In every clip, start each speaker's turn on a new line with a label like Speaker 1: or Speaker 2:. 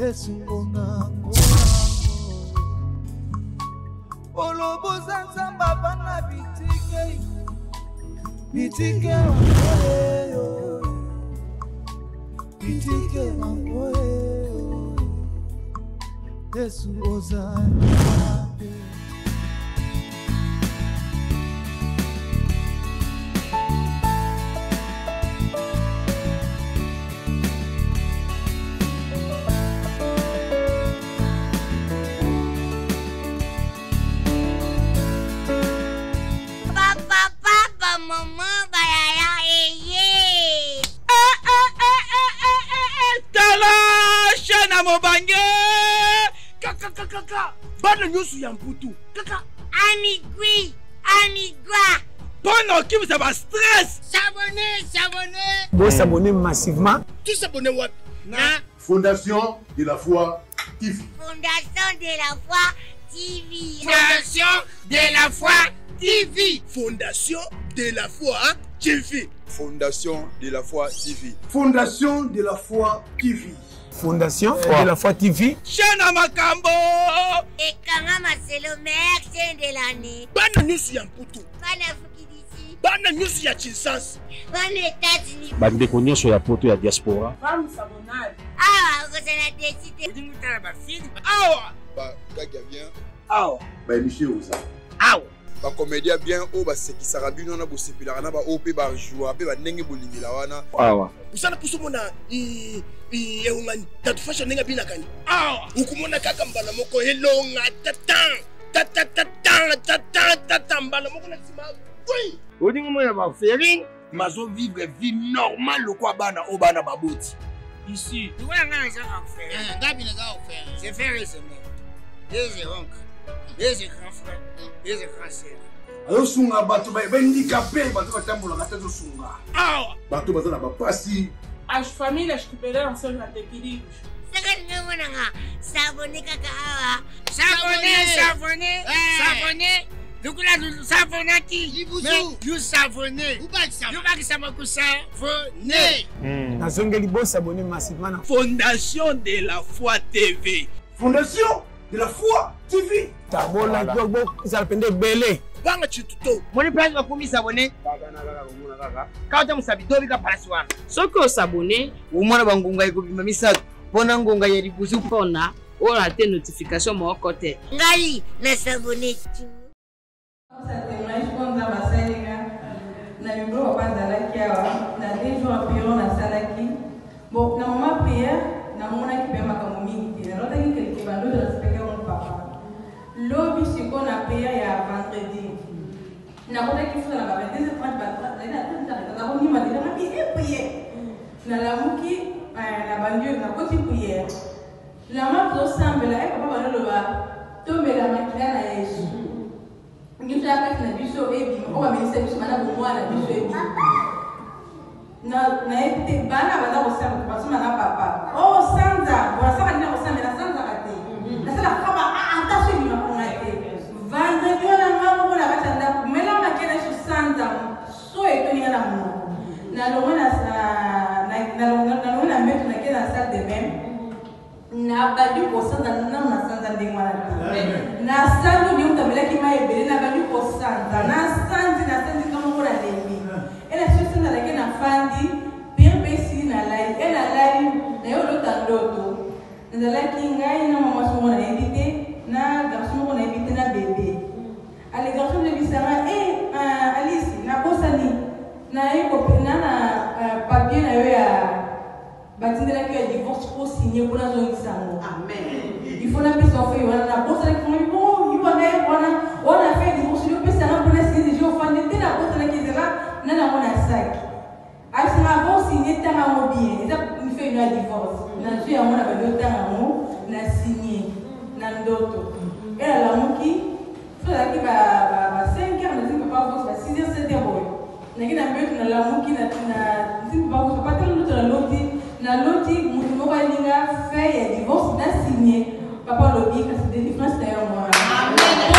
Speaker 1: Esungonga Olobo Zanzamba Bana Bitike Bitike Bitike Yesu Ozana
Speaker 2: Bana nyusu ya mputu. Kaka.
Speaker 3: Amigui. Amigua.
Speaker 2: Bon, qui vous a stress.
Speaker 3: S'abonner.
Speaker 4: Vous s'abonner massivement.
Speaker 2: Tu s'abonner what?
Speaker 3: Na.
Speaker 5: Fondation de la foi TV.
Speaker 3: Fondation de la foi TV.
Speaker 2: Fondation de la foi TV. Fondation de la foi TV.
Speaker 5: Fondation de la foi TV.
Speaker 2: Fondation de la foi TV.
Speaker 4: Fondation de la foi TV.
Speaker 2: Chana Makambo.
Speaker 3: Et Kangama, c'est le meilleur chaîne de l'année.
Speaker 2: Bana nyusu ya mputu.
Speaker 3: Bana Fukidisi.
Speaker 2: Bana nyusu ya Chinsas.
Speaker 3: Bana États-Unis.
Speaker 6: Bandeko nyonso ya poto ya diaspora.
Speaker 3: Femme s'abonner. Ah, vous allez décider.
Speaker 2: Vous dites que film. Awa.
Speaker 5: Ba gaga bien.
Speaker 2: Awa.
Speaker 5: Ba Michel Oza.
Speaker 2: Awa.
Speaker 5: Ba comédien bien o ba sekisaka bino na bo sepila na ba OP ba joie pe ba ndenge bolingila wana.
Speaker 6: Awa.
Speaker 2: Usana kusomona eungani tatu fashion nenga bina kani. Awa. Ukumona kaka mbala moko elonga tata mbala moko na sima. Oui.
Speaker 6: Odingo moya ba fering.
Speaker 2: Mazo vivre vie normale le quoi bana o bana baboti.
Speaker 3: Ici. Tu vois un gens en faire. Gabi n'a pas faire. C'est faire raisonner. Des oncle. Des grands frères. Des grands sœurs.
Speaker 5: Ayo sunga bato ba handicapé bato batambola ka tazo sunga.
Speaker 2: Awa.
Speaker 5: Bato bazana ba pasi.
Speaker 7: As famílias que perderam seus entes queridos.
Speaker 3: S'abonner kaka awa.
Speaker 2: S'abonner. Lukula nous savonner qui? Nous savonner. Nous pas que ça m'a savonner.
Speaker 4: Nazongeli bo s'abonner massivement.
Speaker 2: Fondation de la foi TV.
Speaker 5: Fondation de la foi TV.
Speaker 4: Tabola gogo ça pende belé.
Speaker 2: Banga chituto.
Speaker 8: Moni place va pour s'abonner. Quand tu m'sabi dobi ka place wana.
Speaker 7: Soko s'abonner,
Speaker 8: Umona bangunga iko bimamisa. Pona ngonga yeri buzu
Speaker 7: pona on a tes notifications mon côté.
Speaker 3: Ngali na s'abonner tu.
Speaker 9: Na libro wa kwanza laki awa na dejo apiro na salaki bon na mama prière na mona kipema kama mingi na rota kile bando de respecter mon papa lobi siko na prière ya vendredi na kota kifu na baba des 30 batra na ko ni madina na bi prière na la muki na bandio na koti prière la ma do sambela e papa bano ba tombe la makina na Yesu. Nous avons fait des bijoux et on va mettre des bijoux pour moi, des bijoux et na été bana bana au sein parce que na papa oh sanza voilà ça va dire au sein mais la sanza raté la ça kaba attaché ni on a été vendredi on a mama on a batanda mais là on a quelle chose sanza so et tenir la main na lo na mettre na quelle salle de bain na badi ko sanza na sanza ndingwana na sanza ni utabela kima ebele na badi ko sanza na sanza kama mora lembi ela sisi na lakini na fandi bien pesi na live ela live na yo lota ndoto na laki ngai na mama somo na invité na garçon mo na invité na bébé ale garçon de bisara Alice na bosani na eko pena na papier na yo ya batindela que divorce pour signer pour la zone sango amen il faut la personne fait na bosani ko bon you on a fait divorce le pesa na pour la signer je offre de la bosani qui est là na mona sac asi na bon signer tanga mo bien ça il fait une divorce na je ya mona ba do tanga mo na signer na ndoto et la muki faut la ki ba 5 heures na zimba ba boss ba 6 heures 7 heures boy na kina mbetu na la muki na zimba ba boss ba tele na loti na loti mutu mo ba linga fait ya divorce na signer papa lobi ka c'est des différences d'ailleurs moi amen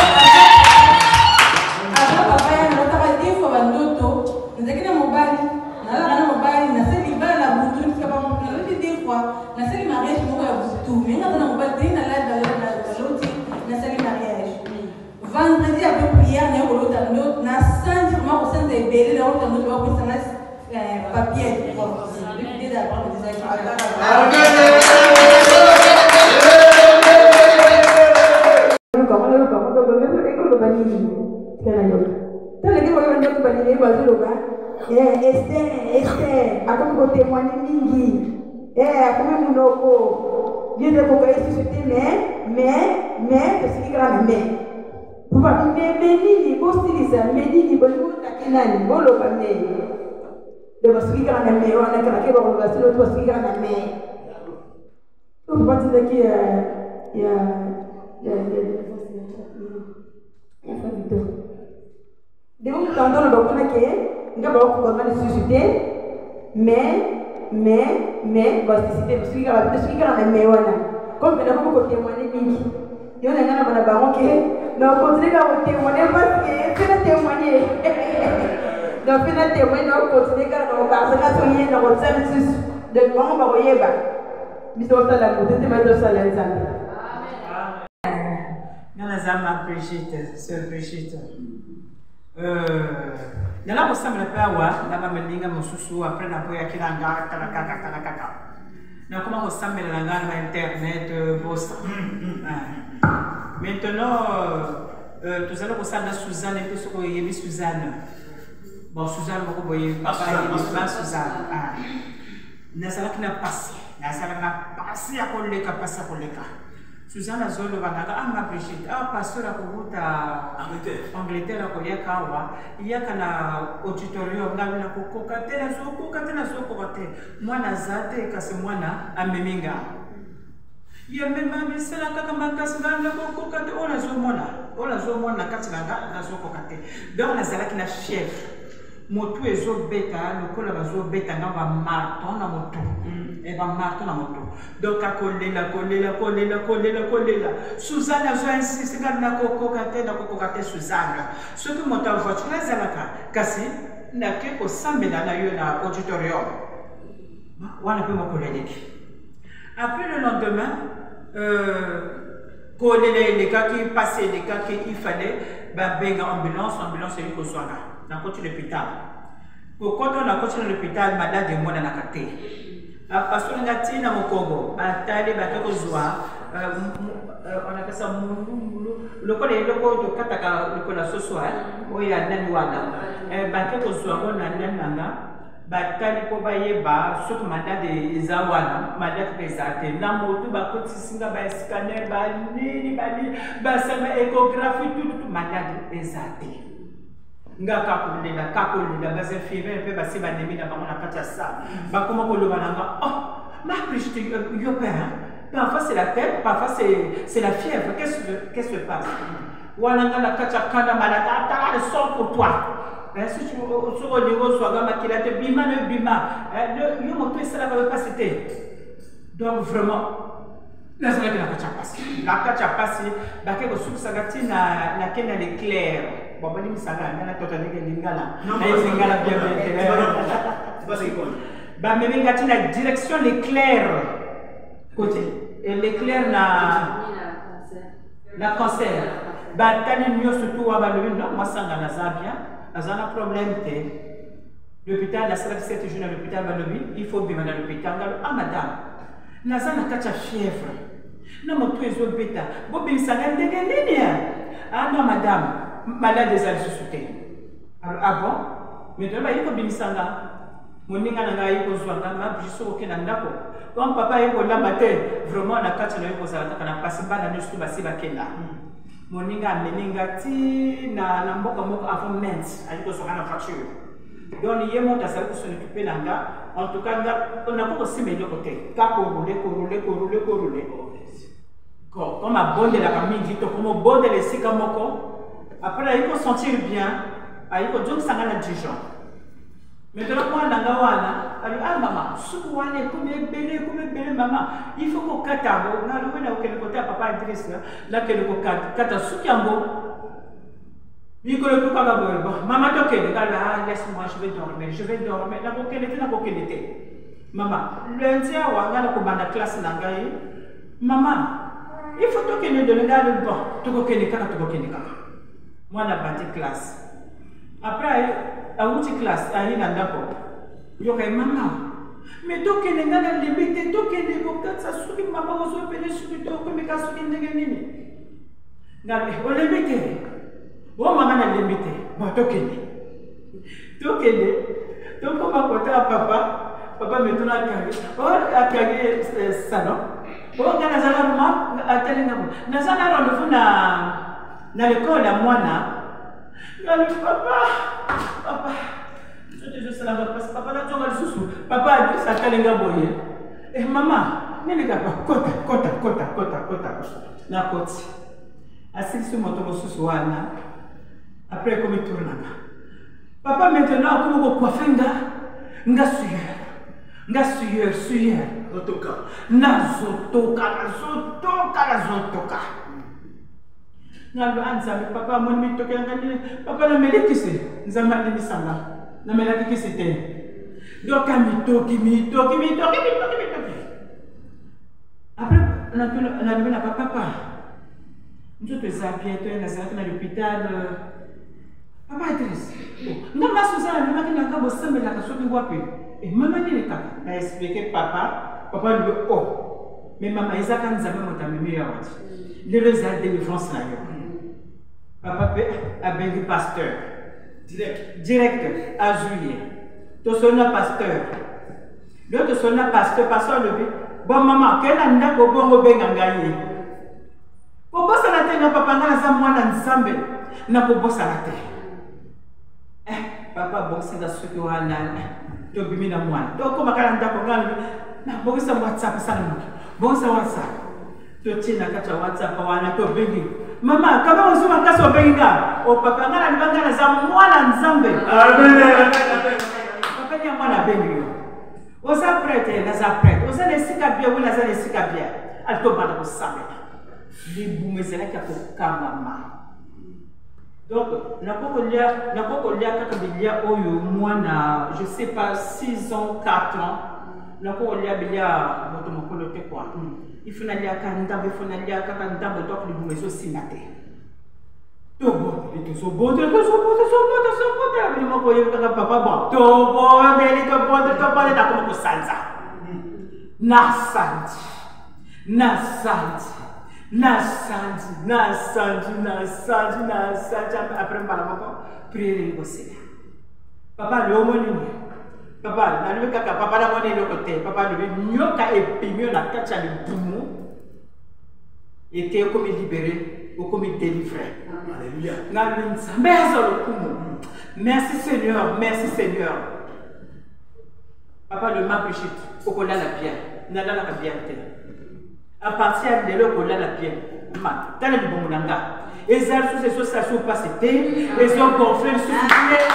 Speaker 9: papa ya ndoto ba difo ba ndoto nzakina mobali na la kana mobali na seli bala la butu ni kaba na loti des fois na seli mariage mo ya butu tout. Mais quand on va dire dans l'autre, na sali mariage. Vendredi après prière, na ko l'autre na samedi vraiment au sein de belé là on nous va pour ça papier. L'idée d'apprendre des
Speaker 10: Esther, ako ko témoigner mingi. Ako munoko. Dieu de ko kay susciter mais parce qu'il grave mais. Papa mais nini bostilisa mais nini bolo takinani bolo ba mais. De parce qu'il grave mais on a que ba ko ba silo parce qu'il grave mais. Donc pas dire qu'il y a devons entendre le docteur que nous avons commencé à susciter, mais parce que c'était parce qu'il y a un meilleur comme nous avons témoigné mingi il y a un baron qui nous continuons à témoigner parce que c'est témoigner donc c'est témoigner nous continuons à nous casser soigner dans service de bon baroyeba bisous à la beauté de mettre ça l'ensemble.
Speaker 11: Nanazama Brigitte, sœur Brigitte. Nala ko samela pa wa na ba melinga mosusu après na boya kilanga kaka na comment ko samela nga na internet bossa maintenant tout allons ko sana Suzanne et tout ko yebi Suzanne bon Suzanne ko boye papa Suzanne na sala kina passe ya ko leka passa ko leka Suzanne Zolo Banaga, ma Brigitte, pasteur à Kubuta, Angleterre, à Koyakawa, il y a un auditorium, la Kokatela, moi, Nazate, Kasemwana, à Meminga. Il y a même un message à Kakamaka, la Kokate, on a Zomona, Katlanga, la Zokokate. Donc, la Zalak, la chef. Moto ezo beta lokola bazo beta nga ba marton na moto e ba marton na moto donc akolela Suzanne azo insiste na kokokate Suzanne ce que moto voiture ezalaka kasi na ke ko sambela na yo na auditorium wana pe mokoleleki après le lendemain kolela les cas qui passaient les cas qui il fallait ba benga ambulance est ko soanga na côté l'hôpital. Pour quand on a côté l'hôpital, malade de moi dans la carte. Parce qu'on a tiré dans mon Congo, bataille, bataille on appelle ça le col est le col de Kataka, le col social, où il y a Nanuana. Bataille au soir, on a Nananga, bataille pour Bayeba, surtout malade de Zawana, malade de Zate. La moto, côté Singa, scanner, bali, échographie, tout malade de Zate. Nga kakolela baza fiver pe basi banemi na bango na kati ya sa bakoma koloba nanga ma Brigitte yo père parfois c'est la tête parfois c'est la fièvre qu'est-ce qui se passe wana nga na kati ya kanda malata ta le sort pour toi si tu au niveau soit gama qui la te bima le bima yo moto ça va pas c'était donc vraiment la zala na kati ya pasi bakeko sukusagati na kena l'éclair. Bon, je suis la direction l'éclair. L'éclair na cancer. Surtout moi, ça un problème. L'hôpital, la salle de 7 jours à l'hôpital, il faut vivre dans l'hôpital. Ah, madame, la salle a fièvre. Non, mon tout est bêta. Ah, non, madame. Malade des alsusute. Ah bon? Mais il y a des gens qui ont été comme papa est là matin, vraiment la carte de l'eau, on a passé par la nuit sous Bassi Bakela. Moninga meningati na mboka moko avant mens, aliko sera na fracture. Donc il y a mon tasse pour s'occuper là. En tout cas, on a pas aussi meilleur côté. Kako rouler. Comme a bonde la famille dit, comme bonde les sikamoko. Après, il faut sentir bien, il faut dire que ça a Dijon. Maintenant, moi, ah maman, maman, il faut qu'on kata, on a le côté à papa Idriss, là, que le kata, soukiambo. Il ne peut pas maman, laisse-moi, je vais dormir. La était. Maman, lundi, on a la classe, Maman, il faut que nous donnions le bon. Tu vas moi, la bâti classe. Après, à l'autre classe, à l'île d'accord. Il y a maman. Mais tu vas la limite, tu vas l'évoquer, ça sourit, maman, vous avez sur le dos, comme il y a sur le nez. On limite. Oh, maman, la limite. Bon, tu vas tu vas côté à papa. Papa maintenant a créé salon. Oh, quand nous allons rendez-vous dans l'école à Moana. Papa, je sais la parce que papa n'a pas de sous. Papa a dit ça Kalinga boye. Et maman, n'est pas kota. La côte. Assis sur mon tomo sous wana. Après comme il tourne. Papa maintenant comme ko coiffinga, nga suyer. Otoka. Nazotoka. Nalo anzame papa mon mi toke ngani papa na melekisi nzama ni sanga na melekisi te donc mi toki après na papa nous te zabientôt na l'hôpital papa Idriss ndama suzana ni makina ka bosambela ka soki wapi et maman ni ka na expliquer papa lui oh mais maman izaka nzame motamemi ya wati le résultat de France là papa a béni pasteur. Direct à juillet. Tu sonnes pasteur. L'autre sonne pasteur, pasteur le dit bon maman, quel anda ko bon bengangaye. Ko bossa la te na papa na za mwana nzambe na ko bossa la te. Papa bossa da suki wana. To bimi na mwana. To ko makala ndako ngalo na bossa WhatsApp sana. Bossa WhatsApp. To tina kata WhatsApp wana to bengi. Mama, kama uzuma kaso benga, o papa ngana nibanga za mwana nzambe. Amen. Papa ni mwana bengi. Oza prête, na za prête. Oza ne sikabia wala za ne sikabia. Alto bana ko sambe. Libumezela ka ko mama. Donc, na koko lia kaka bilia oyo mwana, je sais pas 6 ans, 4 ans. Na koko lia bilia moto mokolo te quoi. Il faut aller à Kandam, il faut aller à Kandam, donc les boumeaux aussi natés. Tout bon, tout so bon, papa bon, tout bon, t'as comme sanza. Nasandi, après prier les papa, le homme papa, na lui kaka papa na mone le côté papa lui nyoka epimio na kacha le bumu était comme libéré ou comme délivré. Alléluia. Na lui nzambe le kumu. Merci Seigneur. Papa le m'a Brigitte okola la bien na la bien à partir de là okola la bien ma tala du bon nanga ezal sous ces associations passées et ont gonflé le sujet.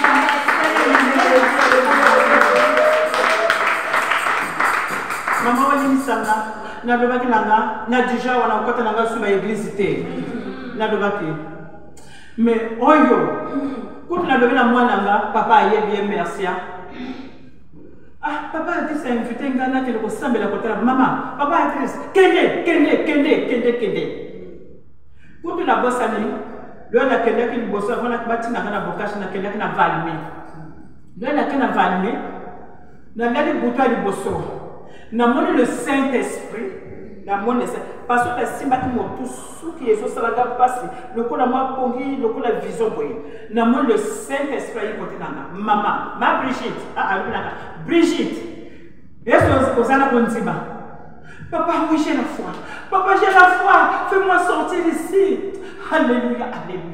Speaker 11: Maman wali misanga na dobaki nanga na déjà wana kota nanga suma église té na dobaki mais oyo quand na dobela mwana nanga papa aye bien merci papa a dit ça invité ngana ke ko sambela kota maman papa a dit kende quand na bosani lo na kende ki bossa vana bati na kana bokashi na kende na valme lo na kana valme na ngali butwa di bosso. N'a le Saint-Esprit, parce que si tout ce qui est sur la passe, le coup de moi pongi, le coup de vision pour n'a le Saint-Esprit maman, ma Brigitte, est-ce que vous avez un papa, oui, j'ai la foi. Papa, j'ai la foi. Fais-moi sortir ici. Alléluia.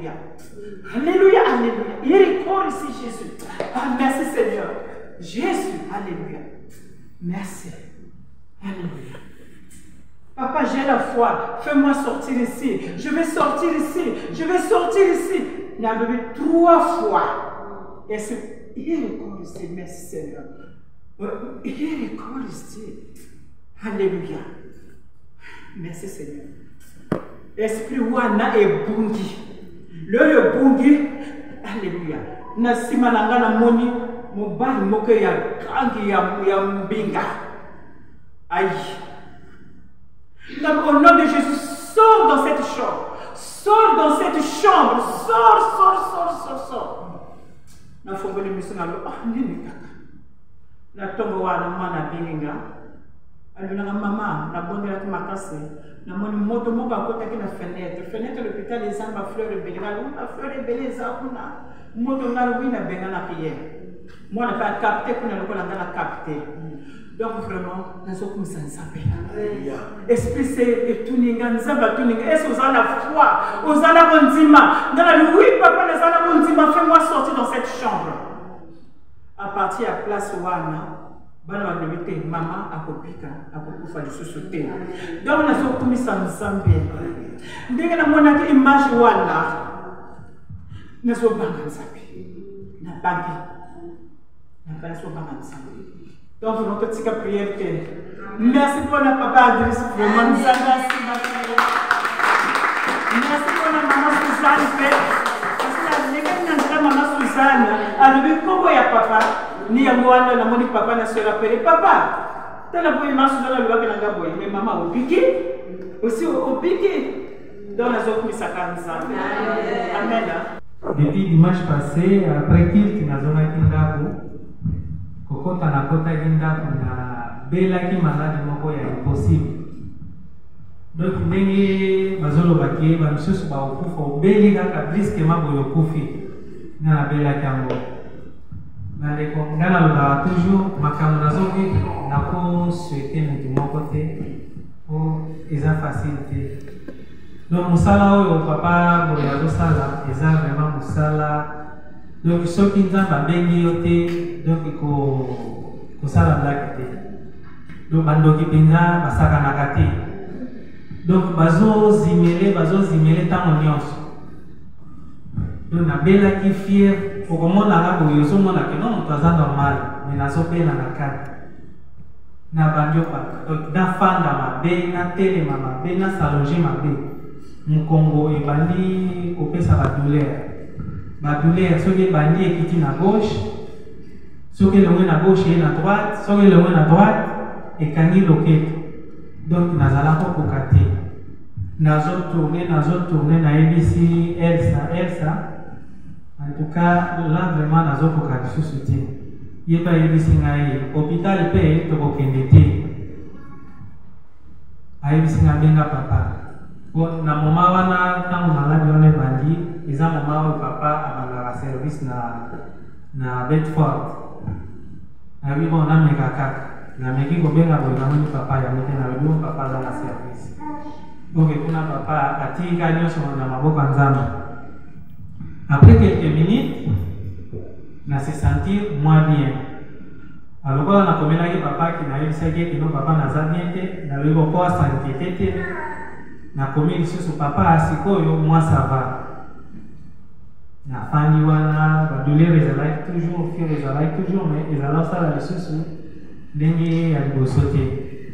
Speaker 11: Il est encore ici, Jésus. Merci, Seigneur. Jésus, alléluia. Merci. Alléluia. Papa, j'ai la foi. Fais-moi sortir ici. Je vais sortir ici. Il a levé 3 fois. Et il est encore ici. Merci, Seigneur. Il est encore ici. Alléluia. Merci, Seigneur. Esprit wana et bungi. Le bungi. Alléluia. Na simananga na moni. Mobali moke ya kangi ya mbinga. Aïe. Au nom de Jésus, sors dans cette chambre. Sors dans cette chambre. Sors. Na fongoli miso na lo. Nini kaka. Na tombo wana mwana bilinga. Aluna mama na bondela ki makase. Na moni moto moko akotaki na fenêtre. Fenêtre l'hôpital les amba fleur ebele. Na fleur ebele eza kuna. Moto ngalo wina benga na prière. Moi na pas capté kuna lokola ngana capté. Donc vraiment, nous sommes comme ça. Esprit c'est tout ninga, nzamba tout ninga. Est-ce que vous avez la foi? Vous avez la bondima? Oui, papa, nous avons la bondima. Fais-moi sortir dans cette chambre. À partir de la place wana, bana va lever maman à kopika, à kokufa du sous-sauté. Donc nous sommes comme ça ensemble. Dès que nous avons une image wana, nous sommes pas ensemble. Na banki, na pas sommes pas ensemble. Donc, notre petite prière. Merci pour la papa Adris. Vraiment, nous merci. Merci pour la maman Suzanne. Parce que la maman Suzanne, elle veut comment il y a papa. Ni à moi, la moni papa n'a se rappelé. Papa, tu as la maman Suzanne, elle va que la boy. Mais maman, au piqué. Aussi au piqué. Dans la zone, ça calme ça. Amen.
Speaker 12: Depuis dimanche passé, après qu'il y a une zone qui kokota na kota ginda kuna bela ki maladi moko ya impossible. Donc ndenge bazolo bakie ba misusu ba okufa obeli kaka briske mabo yokufi na bela kango. Na le kongana loba toujours makambo nazoki na ko souhaiter mutu moko te o eza facilité. Donc musala oyo papa boya zo sala eza vraiment musala. Donc soki nzamba bengi yote donc ko sala blague te. Donc bandoki penza basaka na kati. Donc bazo zimele tango nyonso. Donc na bela ki fier pour comment na ngabo yoso mona ke non toza normal mais na sopena na kati. Na bandoka donc na fanda mabe na tele mabe na s'allonger mabe. Mukongo ebandi kopesa ba douleur. Ma douleur, ce qui est bandit et qui est à gauche, ce qui est loin à gauche et à droite, ce qui est loin à droite et quand il est donc nous allons pas cocater. Nous allons tourner, na ABC, Elsa. En tout cas, là vraiment nous allons cocater sur ce thème. Il n'y a pas ABC ngaï. Hôpital paye, tu peux kendeter. ABC ngabenga papa. Bon, na moment wana tant malade on est bandit. Les moments où papa a la service na Bedford. Na bibo na meka kaka. Na meki ko benga bo na moni papa ya mete na bibo papa za la service. Donc kuna papa atika nyoso na maboko nzamba. Après quelques minutes, na se sentir moins bien. Alors quand on a commis que papa qui n'a eu ça que non papa n'a pas bien été, na bibo ko s'inquiéter. Na commis sur papa asiko yo moi ça va. Na fani wana ba douleur ezalaki toujours au fur ezalaki toujours mais ezala sala lisusu ndenge ya liboso te.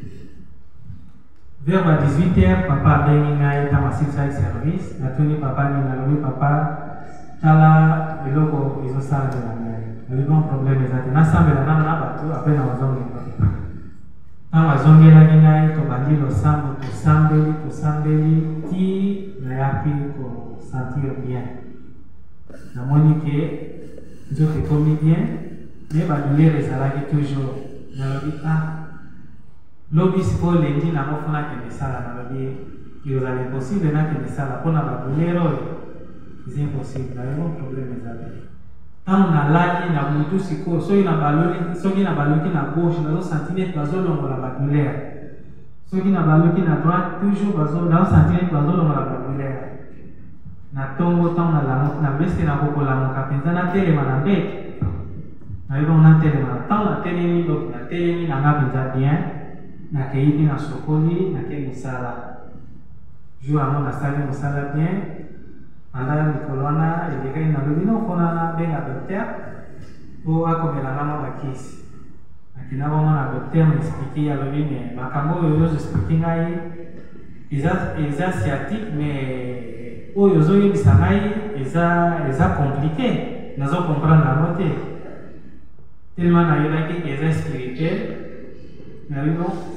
Speaker 12: Vers 18h papa abengi ngai ta masisa service natuni papa ni nalobi papa tala eloko ezosala na ngai nalobi problème ezate nasambela nano na bato apres na wazongela ntango azongelaki ngai tobandi losambo tosambeli ti nayaki kosentir bien. Na monique, je fais comme bien, mais la douleur est là toujours. Dans le but, l'obis pour lundi, n'a pas fait que ça, dans le but, il est impossible de faire ça, pour la douleur, c'est impossible, il y a un problème. Quand on a l'âge, on a beaucoup de psycho, soit il y a un ballon qui na gauche, on a un centimètre, on a la douleur. Soit il y a un ballon qui na droite, toujours, on a un centimètre, on a la douleur. Na tongo tonga na bese na koko la moka penza na tele mana bete na ibo na tele mana tanga tele ni do na tele ni na ngabenza bien na keiti na sokoli na ke musala jour amo na sali musala bien anda ni kolona eleka na lobino kona na benga docteur po akomela mama bakisi akina mama na docteur m'expliquer ya lobine makambo yo expliquer ngai eza sciatique mais oyo ozoyebisa ngai eza compliqué nazo comprendre yango te tellement nayebaki eza spirituel nayebi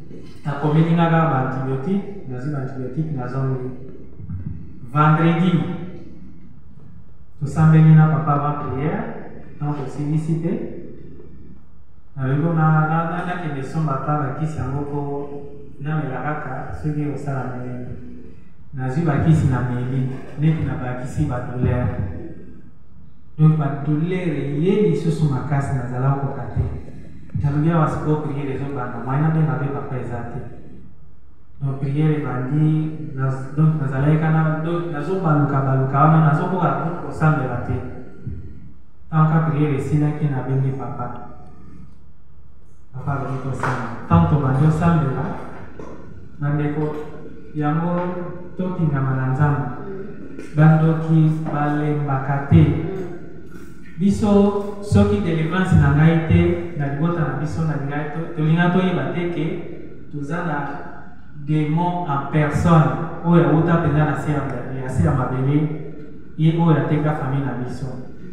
Speaker 12: akomeli nga kaka baantibiotique nazwi baantibiotique nazongi vendredi tosambeli na papa avant prière donc tosilisi te nalobi nakende somba ata bakisi yango mpo namela kaka soki osala melenge nazwi bakisi na meli neti na bakisi badouleur donc badouleur ye lisusu makasi nazala kokoka te nalobi awa sikoyo priere ezobanda mwai nabenga mpe papa eza te donc priere ebandi donc nazalaki kana nazobaluka wana nazokoka kosambela te ntanka priere esilaki nabengi papa alobi kosamba ntango tobandi osambela bandeko yango totingama na nzambe bandoki balembaka te biso soki délivrance na ngai te na libota na biso na ngai tolinga toyeba te ke toza na démon en personne oyo awuta mpenza na se ya mabele ye oyo ateka famille na biso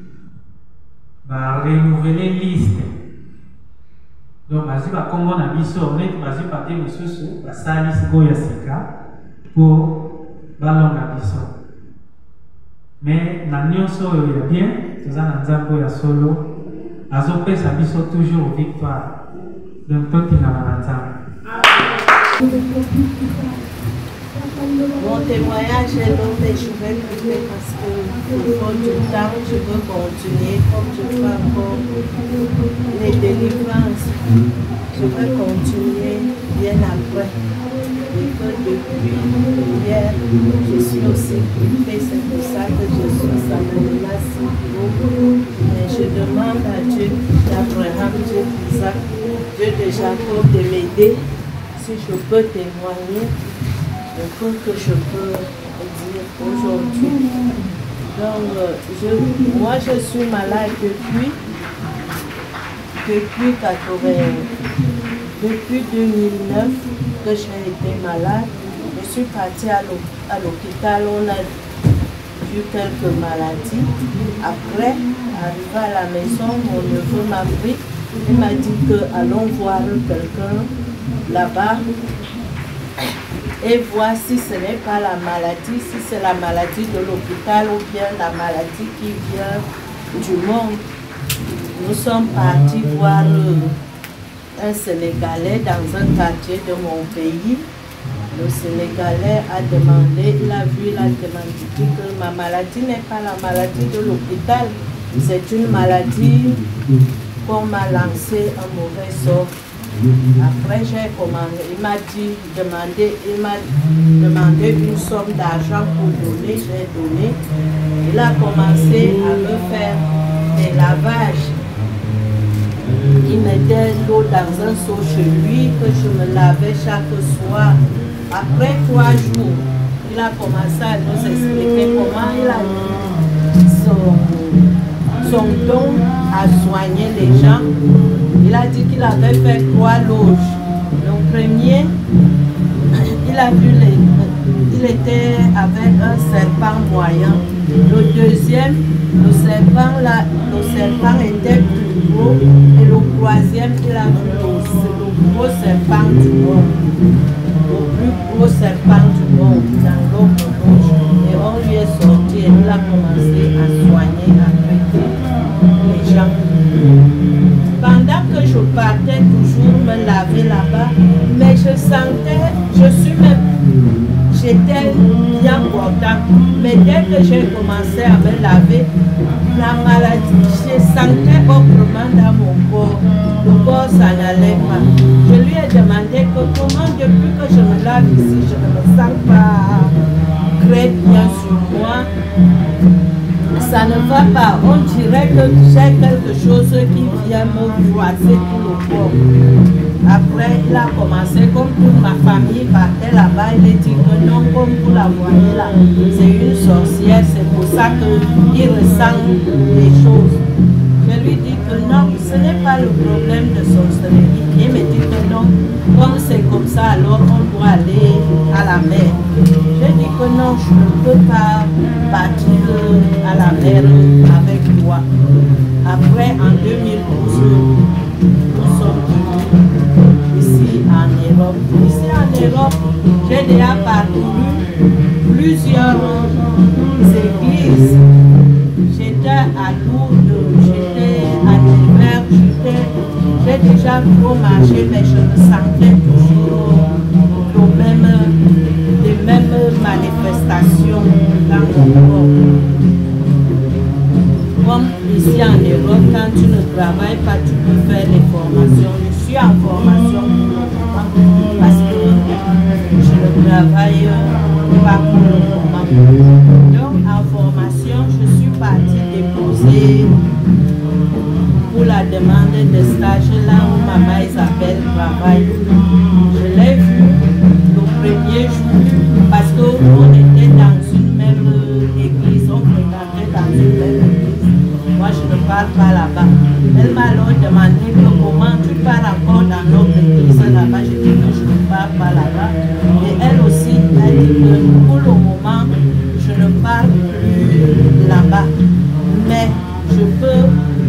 Speaker 12: barenouvele liste donc bazwi bakombo na biso neti bazwi pate mosusu basali sikoyo ya sika mpo balonga biso mais na nyonso oyo ya bien toza na nzambe oyo ya solo azopesa biso toujours victoire donc totingama na nzambe.
Speaker 13: Mon témoignage est long et je vais couper parce que au fond du temps, je veux continuer comme je fais encore les délivrances. Je veux continuer bien après. Et que depuis hier, je suis aussi occupée, c'est pour ça que je suis Samuela beaucoup. Mais je demande à Dieu d'Abraham, Dieu d'Isaac, Dieu de Jacob de m'aider si je peux témoigner. Le truc que je peux dire aujourd'hui. Donc, moi je suis malade depuis 2009 que j'ai été malade. Je suis partie à l'hôpital, on a vu quelques maladies. Après, arrivé à la maison, mon neveu m'a pris. Il m'a dit que allons voir quelqu'un là-bas et voir si ce n'est pas la maladie, si c'est la maladie de l'hôpital ou bien la maladie qui vient du monde. Nous sommes partis voir un Sénégalais dans un quartier de mon pays. Le Sénégalais a demandé, il a demandé que ma maladie n'est pas la maladie de l'hôpital, c'est une maladie qu'on m'a lancé un mauvais sort. Après j'ai commandé, il m'a demandé une somme d'argent pour donner, j'ai donné. Il a commencé à me faire des lavages. Il mettait l'eau dans un seau chez lui que je me lavais chaque soir. Après 3 jours, il a commencé à nous expliquer comment il a son don à soigner les gens. Il a dit qu'il avait fait 3 loges. Le premier, il était avec un serpent moyen. Le deuxième, le serpent était plus gros. Et le troisième, il a vu le gros serpent du monde. Le plus gros serpent du monde dans l'autre loge. Et on lui est sorti et il a commencé à soigner, à traiter les gens. Pendant que je partais toujours me laver là-bas, mais je sentais, j'étais bien portant. Mais dès que j'ai commencé à me laver, la maladie, je sentais autrement dans mon corps. Le corps s'en allait pas. Je lui ai demandé que comment depuis que je me lave ici, je ne me sens pas très bien sur moi. Ça ne va pas, on dirait que j'ai quelque chose qui vient me croiser tout le corps. Après, il a commencé, comme toute ma famille partait là-bas, il a dit que non, comme vous la voyez là, c'est une sorcière, c'est pour ça qu'il ressent des choses. Je lui dis que non, ce n'est pas le problème de sorcellerie. Il me dit que non, comme c'est comme ça, alors on doit aller à la mer. J'ai dit que non, je ne peux pas partir à la mer avec toi. Après, en 2012, nous sommes ici en Europe. Europe. Ici en Europe, j'ai déjà parcouru plusieurs églises. J'étais à Lourdes, j'étais à Nevers, j'ai déjà trop marché, mais je me sentais toujours les mêmes manifestations dans mon corps. Comme ici en Europe, quand tu ne travailles pas, tu peux faire des formations. Je suis en formation parce que je ne travaille pas pour le moment. Donc en formation, je suis partie déposer pour la demande de stage là où maman Isabelle travaille. Je l'ai vu le premier jour parce qu'on était dans une même église, on fréquentait dans une même église. Moi je ne parle pas là-bas. Elle m'a alors demandé comment tu pars encore dans notre église là-bas. J'ai dit que je ne pars pas là-bas. Et elle aussi a dit que pour le moment je ne pars plus là-bas. Mais je peux.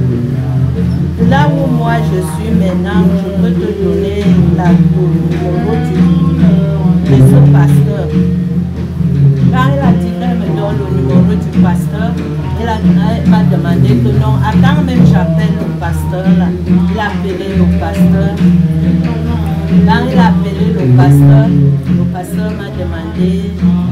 Speaker 13: Là où moi je suis maintenant, je peux te donner la numéro de ce pasteur. Quand elle a dit qu'elle me donne le numéro du pasteur, elle m'a demandé que non, attends même j'appelle le pasteur là. Il a appelé le pasteur. Quand il a appelé le pasteur m'a demandé,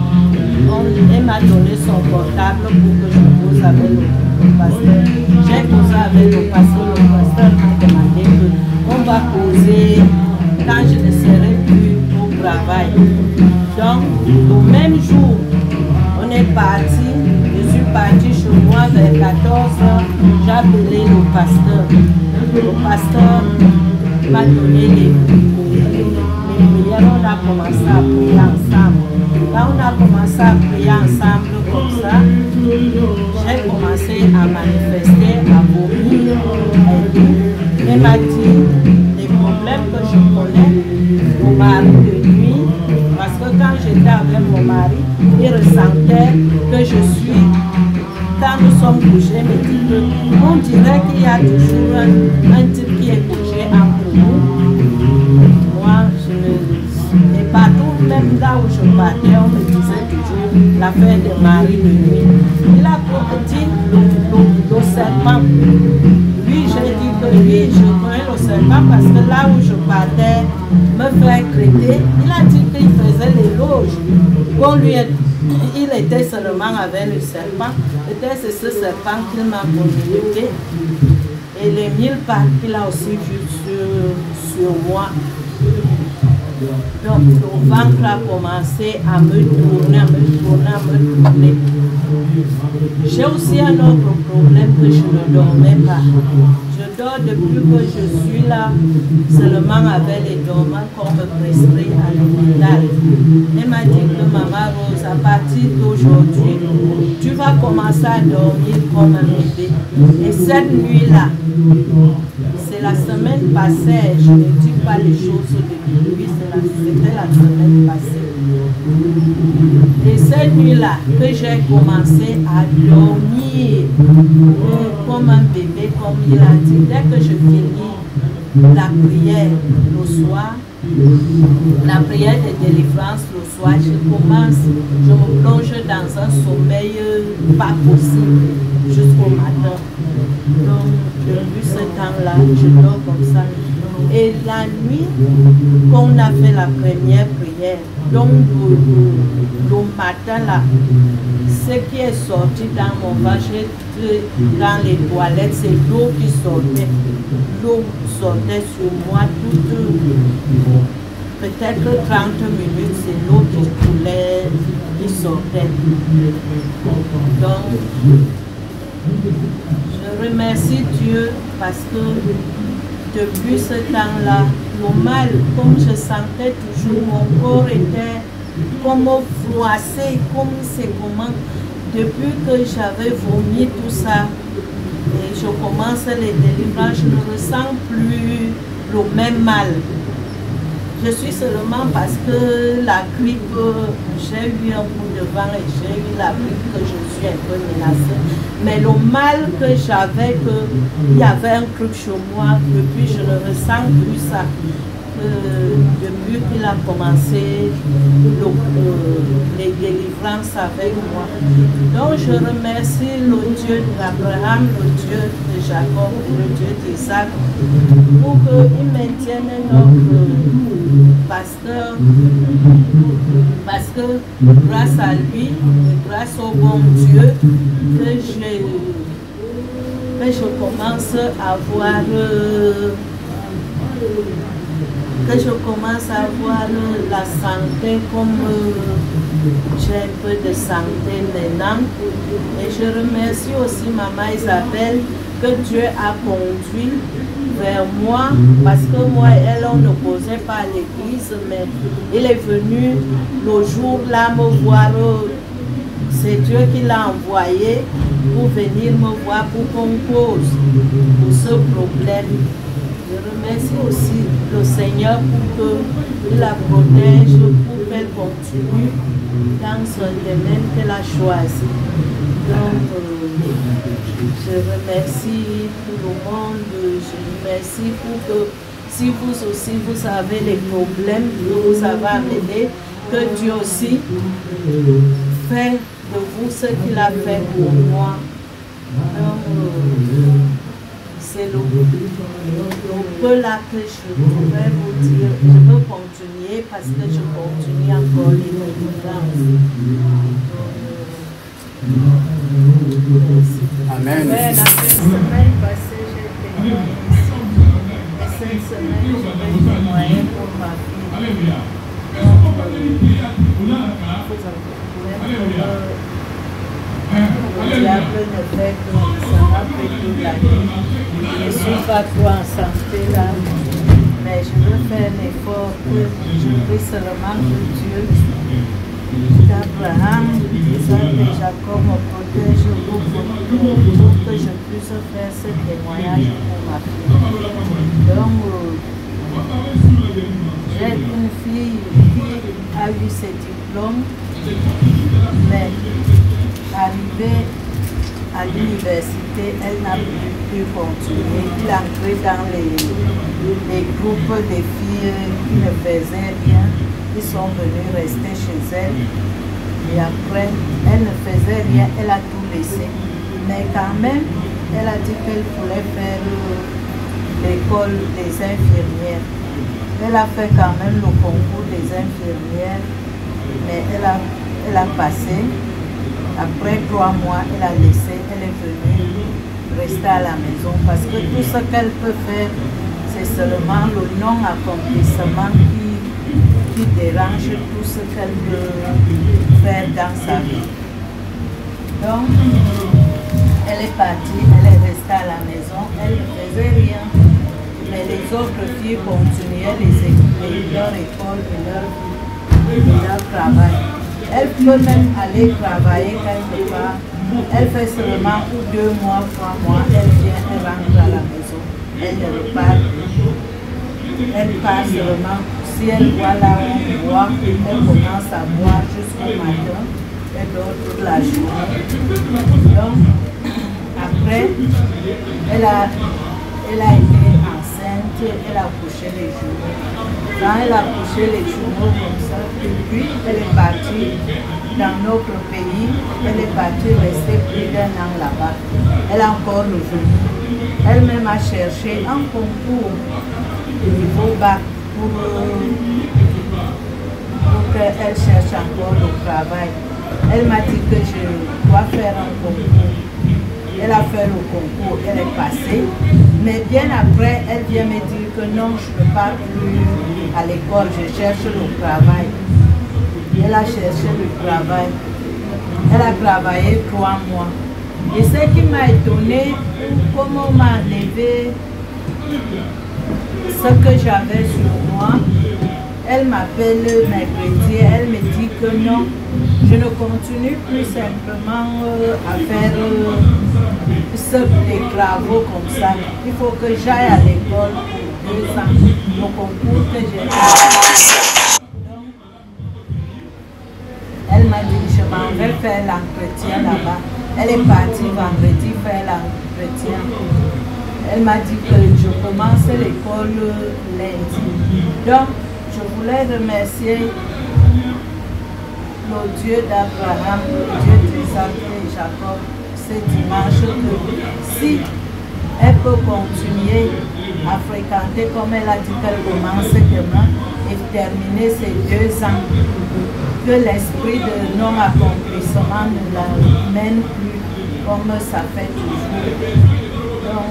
Speaker 13: elle m'a donné son portable pour que je pose avec le pasteur. J'ai posé avec le pasteur m'a demandé qu'on va poser quand je ne serai plus au travail. Donc, le même jour, on est parti, je suis parti chez moi vers 14h, j'ai appelé le pasteur. Le pasteur m'a donné les prières, on a commencé à prier ensemble. Quand on a commencé à prier ensemble comme ça, j'ai commencé à manifester, à vomir et tout. Elle m'a dit les problèmes que je connais, mon mari de nuit, parce que quand j'étais avec mon mari, il ressentait que je suis, quand nous sommes couchés, il me dit que on dirait qu'il y a toujours un type qui est couché entre nous. Moi, et partout, même là où je partais, on me disait toujours l'affaire des maris de nuit. Il a dit le serpent. Lui, j'ai dit que lui, je connais le serpent parce que là où je partais, me faire traiter, il a dit qu'il faisait l'éloge. Bon, lui, il était seulement avec le serpent. Peut-être c'est ce serpent qu'il m'a communiqué. Et les 1000 pas qu'il a aussi vu sur moi. Donc le ventre a commencé à me tourner. J'ai aussi un autre problème que je ne dormais pas. Je dors depuis que je suis là, seulement avec les dormants qu'on me prescrit à l'hôpital. Elle m'a dit que maman Rose, à partir d'aujourd'hui, tu vas commencer à dormir comme un bébé. Et cette nuit-là, c'est la semaine passée, je ne dis pas les choses depuis, c'était la semaine passée. Et cette nuit-là, que j'ai commencé à dormir comme un bébé, comme il a dit, dès que je finis la prière le soir, la prière de délivrance le soir, je me plonge dans un sommeil pas possible jusqu'au matin. Donc, depuis ce temps-là, je dors comme ça. Et la nuit, quand on a fait la première prière, donc le matin là, ce qui est sorti dans mon ventre, dans les toilettes, c'est l'eau qui sortait. L'eau sortait sur moi toute, peut-être 30 minutes, c'est l'eau qui coulait, qui sortait. Donc, je remercie Dieu parce que depuis ce temps-là, le mal, comme je sentais toujours, mon corps était comme froissé, comme c'est comment, depuis que j'avais vomi tout ça, et je commence les délivrances, je ne ressens plus le même mal. Je suis seulement parce que la grippe, j'ai eu un coup de vent et j'ai eu la grippe que je suis un peu menacée. Mais le mal que j'avais, qu'il y avait un truc chez moi, depuis je ne ressens plus ça. Depuis depuis qu'il a commencé les délivrances avec moi. Donc je remercie le Dieu d'Abraham, le Dieu de Jacob, le Dieu d'Isaac, pour qu'il maintienne notre pasteur, parce que grâce à lui, grâce au bon Dieu, que je commence à voir la santé comme j'ai un peu de santé maintenant. Et je remercie aussi Maman Isabelle que Dieu a conduit vers moi, parce que moi et elle on ne causait pas à l'église, mais il est venu le jour là me voir. C'est Dieu qui l'a envoyé pour venir me voir pour qu'on cause pour ce problème. Je remercie aussi le Seigneur pour qu'il la protège, pour qu'elle continue dans son domaine qu'elle a choisi. Donc, je remercie tout le monde, je remercie pour que si vous aussi vous avez les problèmes que vous avez amenés, que Dieu aussi fait de vous ce qu'il a fait pour moi. C'est le peu là que je pourrais vous dire. Je veux continuer parce que je continue encore les délivrances.
Speaker 14: Amen.
Speaker 13: La semaine passée, j'ai témoigné ici. Et cette semaine, je vais témoigner pour ma fille. Le diable ne fait que ça m'a fait toute la vie. Je ne suis pas trop en santé là, mais je veux faire un effort que je prie seulement que Dieu d'Abraham, d'Isaac et Jacob me protège pour que je puisse faire ce témoignage pour ma fille. Donc, j'ai une fille qui a eu ses diplômes, mais arrivée à l'université, elle n'a plus pu continuer. Il est entré dans les groupes de filles qui ne faisaient rien. Ils sont venus rester chez elle. Et après, elle ne faisait rien, elle a tout laissé. Mais quand même, elle a dit qu'elle voulait faire l'école des infirmières. Elle a fait quand même le concours des infirmières, mais elle a passé. Après 3 mois, elle a laissé, elle est venue rester à la maison parce que tout ce qu'elle peut faire, c'est seulement le non-accomplissement qui dérange tout ce qu'elle peut faire dans sa vie. Donc, elle est partie, elle est restée à la maison, elle ne faisait rien, mais les autres filles continuaient leur école et leur travail. Elle peut même aller travailler quelque part. Elle fait seulement 2 mois, 3 mois. Elle vient, elle rentre à la maison. Elle ne repart plus. Elle part seulement. Si elle voit là où on boit, elle commence à boire jusqu'au matin. Elle dort toute la journée. Donc, après, elle a été enceinte, elle a couché les journaux. Quand elle a couché les journaux comme ça, puis elle est partie dans notre pays, elle est partie rester plus d'1 an là-bas. Elle a encore revenu. Elle-même a cherché un concours de niveau bac pour qu'elle cherche encore le travail. Elle m'a dit que je dois faire un concours. Elle a fait le concours, elle est passée. Mais bien après, elle vient me dire que non, je ne pars plus à l'école, je cherche le travail. Elle a cherché le travail. Elle a travaillé 3 mois. Et ce qui m'a étonné, comment on m'a enlevé ce que j'avais sur moi, elle m'appelle mercredi, elle me dit que non, je ne continue plus simplement à faire des travaux comme ça. Il faut que j'aille à l'école pour 2 ans, le concours que j'ai fait. Elle m'a dit je m'en vais faire l'entretien là-bas. Elle est partie vendredi faire l'entretien. Elle m'a dit que je commence l'école lundi. Donc, Je voulais remercier le Dieu d'Abraham, le Dieu d'Isaac et Jacob, ce dimanche que si elle peut continuer à fréquenter comme elle a dit qu'elle commence demain et terminer ces 2 ans, que l'esprit de non-accomplissement ne la mène plus comme ça fait toujours. Donc,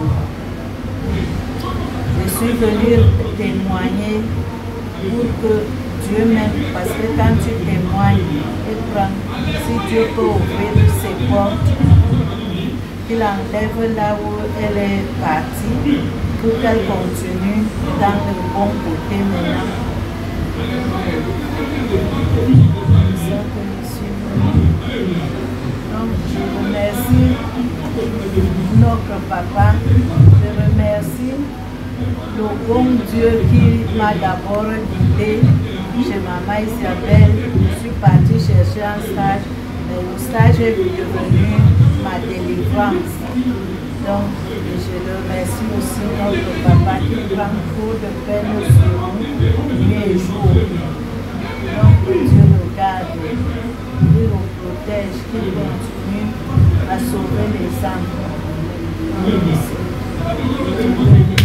Speaker 13: je suis venue témoigner pour que Dieu m'aide, parce que quand tu témoignes, si Dieu peut ouvrir ses portes, qu'il enlève là où elle est partie, pour qu'elle continue dans le bon côté maintenant. Donc, je remercie notre papa, je remercie le bon Dieu qui m'a d'abord guidé chez maman Isabelle. Je suis partie chercher un stage, mais le stage est devenu ma délivrance. Donc, je le remercie aussi notre papa qui prend trop de peine sur nous nuit et jour. Donc, que Dieu le garde, qu'il le protège, qu'il continue à sauver les âmes.